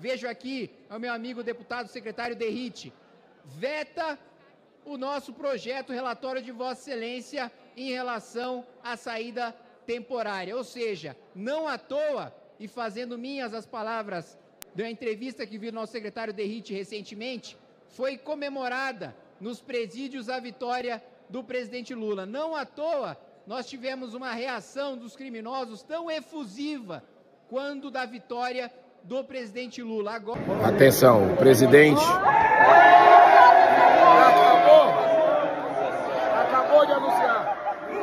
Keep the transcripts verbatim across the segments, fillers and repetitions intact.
vejo aqui o meu amigo deputado secretário Derrite, veta o nosso projeto relatório de Vossa Excelência em relação à saída temporária. Ou seja, não à toa, e fazendo minhas as palavras da entrevista que vi do nosso secretário Derrite recentemente, foi comemorada nos presídios a vitória do presidente Lula. Não à toa, nós tivemos uma reação dos criminosos tão efusiva quando da vitória do presidente Lula. Agora... Atenção, o presidente... Acabou! Acabou de anunciar.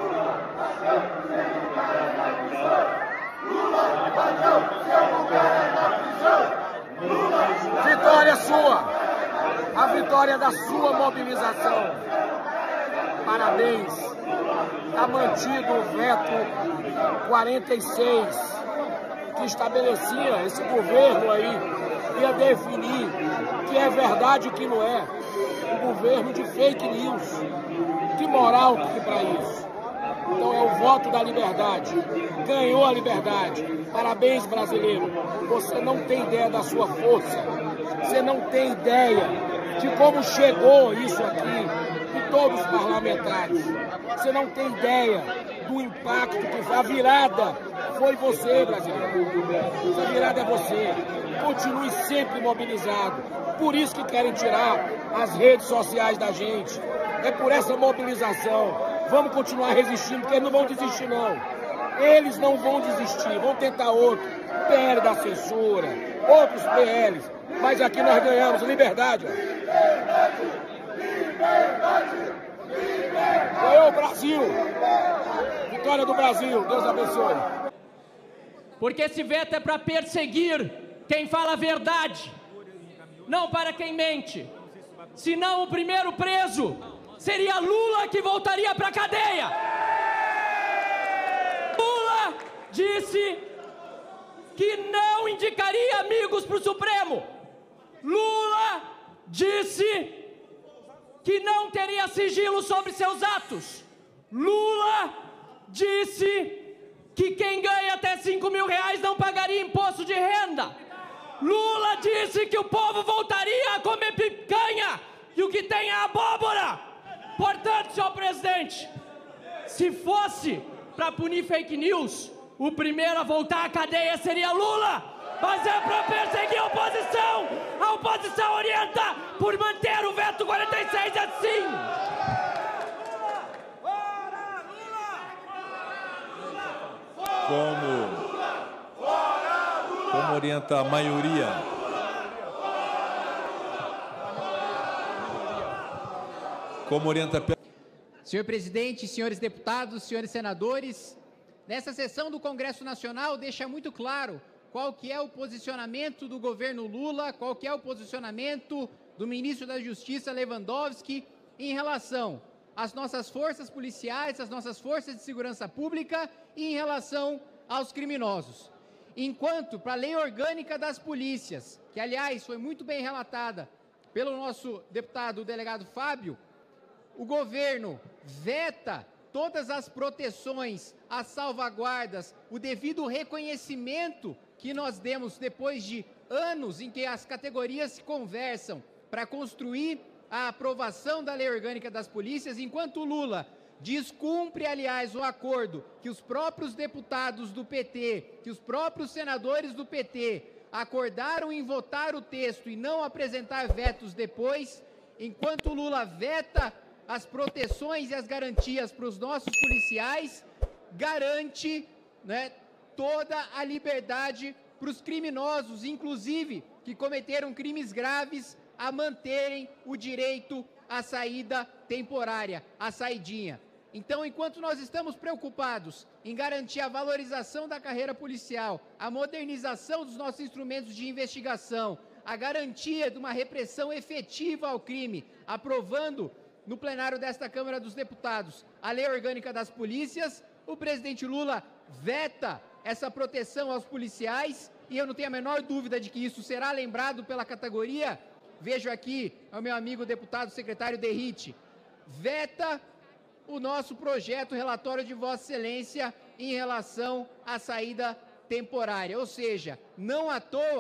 Vitória sua! A vitória da sua mobilização. Parabéns! Está mantido o veto quarenta e seis, que estabelecia esse governo aí, ia definir o que é verdade e o que não é. Um governo de fake news. Que moral que para isso? Então é o voto da liberdade. Ganhou a liberdade. Parabéns, brasileiro. Você não tem ideia da sua força. Você não tem ideia de como chegou isso aqui em todos os parlamentares. Você não tem ideia do impacto que foi. A virada foi você, brasileiro. Essa virada é você. Continue sempre mobilizado. Por isso que querem tirar as redes sociais da gente. É por essa mobilização. Vamos continuar resistindo, porque eles não vão desistir, não. Eles não vão desistir. Vão tentar outro. P L da censura, outros P Ls. Mas aqui nós ganhamos liberdade. Liberdade! Liberdade! Liberdade! Ganhou o Brasil! Vitória do Brasil. Deus abençoe. Porque esse veto é para perseguir quem fala a verdade, não para quem mente. Senão o primeiro preso seria Lula, que voltaria para a cadeia. Lula disse que não indicaria amigos para o Supremo. Lula disse que não teria sigilo sobre seus atos. Lula disse que quem ganha até cinco mil reais não pagaria imposto de renda. Lula disse que o povo voltaria a comer picanha e o que tem é abóbora. Portanto, senhor presidente, se fosse para punir fake news, o primeiro a voltar à cadeia seria Lula. Mas é para perseguir a oposição. A oposição orienta por manter o veto quarenta e seis assim. Como, como orienta a maioria? Como orienta... Senhor presidente, senhores deputados, senhores senadores, nessa sessão do Congresso Nacional deixa muito claro qual que é o posicionamento do governo Lula, qual que é o posicionamento do ministro da Justiça, Lewandowski, em relação às nossas forças policiais, às nossas forças de segurança pública e em relação aos criminosos. Enquanto, para a lei orgânica das polícias, que aliás foi muito bem relatada pelo nosso deputado, o delegado Fábio, o governo veta todas as proteções, as salvaguardas, o devido reconhecimento que nós demos depois de anos em que as categorias se conversam para construir a aprovação da lei orgânica das polícias, enquanto o Lula descumpre, aliás, o acordo que os próprios deputados do P T, que os próprios senadores do P T acordaram em votar o texto e não apresentar vetos depois, enquanto o Lula veta as proteções e as garantias para os nossos policiais, garante, né, toda a liberdade para os criminosos, inclusive que cometeram crimes graves, a manterem o direito à saída temporária, à saidinha. Então, enquanto nós estamos preocupados em garantir a valorização da carreira policial, a modernização dos nossos instrumentos de investigação, a garantia de uma repressão efetiva ao crime, aprovando no plenário desta Câmara dos Deputados a lei orgânica das polícias, o presidente Lula veta essa proteção aos policiais e eu não tenho a menor dúvida de que isso será lembrado pela categoria. Vejo aqui o meu amigo deputado secretário Derrite, veta o nosso projeto relatório de Vossa Excelência em relação à saída temporária. Ou seja, não à toa,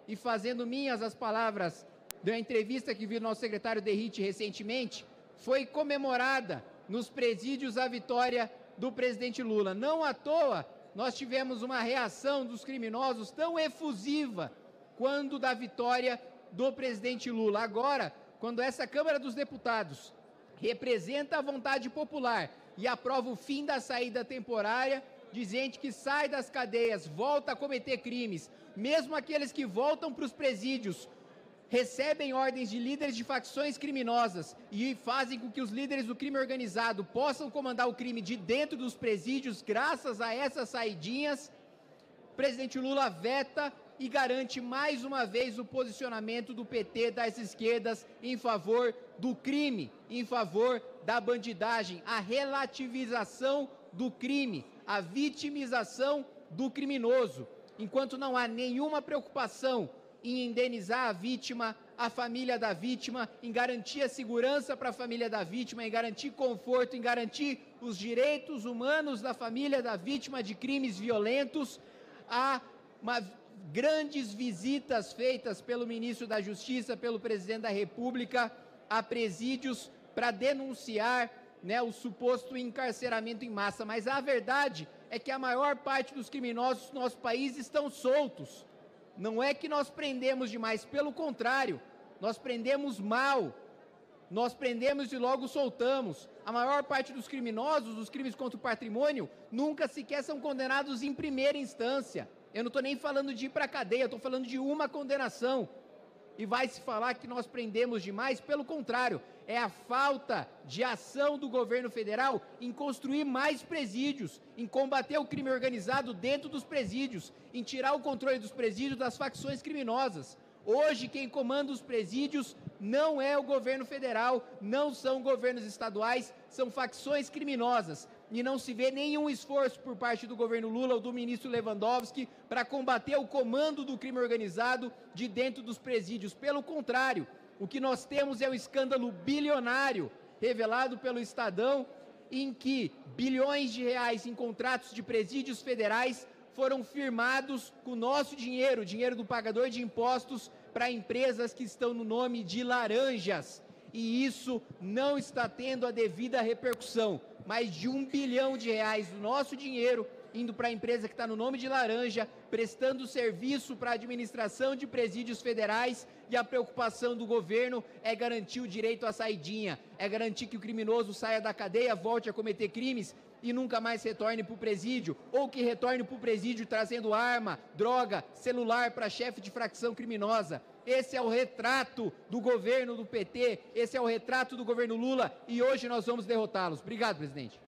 e fazendo minhas as palavras da entrevista que vi do nosso secretário Derrite recentemente, foi comemorada nos presídios a vitória do presidente Lula. Não à toa, nós tivemos uma reação dos criminosos tão efusiva quando da vitória do presidente Lula. Agora, quando essa Câmara dos Deputados representa a vontade popular e aprova o fim da saída temporária de gente que sai das cadeias, volta a cometer crimes, mesmo aqueles que voltam para os presídios, recebem ordens de líderes de facções criminosas e fazem com que os líderes do crime organizado possam comandar o crime de dentro dos presídios, graças a essas saidinhas, o presidente Lula veta e garante mais uma vez o posicionamento do P T, das esquerdas, em favor do crime, em favor da bandidagem, a relativização do crime, a vitimização do criminoso. Enquanto não há nenhuma preocupação em indenizar a vítima, a família da vítima, em garantir a segurança para a família da vítima, em garantir conforto, em garantir os direitos humanos da família da vítima de crimes violentos, há uma grandes visitas feitas pelo ministro da Justiça, pelo presidente da República, a presídios para denunciar, né, o suposto encarceramento em massa. Mas a verdade é que a maior parte dos criminosos do nosso país estão soltos. Não é que nós prendemos demais, pelo contrário, nós prendemos mal, nós prendemos e logo soltamos. A maior parte dos criminosos, dos crimes contra o patrimônio, nunca sequer são condenados em primeira instância. Eu não estou nem falando de ir para a cadeia, estou falando de uma condenação. E vai se falar que nós prendemos demais, pelo contrário, é a falta de ação do governo federal em construir mais presídios, em combater o crime organizado dentro dos presídios, em tirar o controle dos presídios das facções criminosas. Hoje, quem comanda os presídios não é o governo federal, não são governos estaduais, são facções criminosas. E não se vê nenhum esforço por parte do governo Lula ou do ministro Lewandowski para combater o comando do crime organizado de dentro dos presídios. Pelo contrário, o que nós temos é um escândalo bilionário revelado pelo Estadão, em que bilhões de reais em contratos de presídios federais foram firmados com o nosso dinheiro, dinheiro do pagador de impostos, para empresas que estão no nome de laranjas. E isso não está tendo a devida repercussão. Mais de um bilhão de reais do nosso dinheiro indo para a empresa que está no nome de laranja, prestando serviço para a administração de presídios federais, e a preocupação do governo é garantir o direito à saidinha, é garantir que o criminoso saia da cadeia, volte a cometer crimes e nunca mais retorne para o presídio, ou que retorne para o presídio trazendo arma, droga, celular para chefe de facção criminosa. Esse é o retrato do governo do P T, esse é o retrato do governo Lula, e hoje nós vamos derrotá-los. Obrigado, presidente.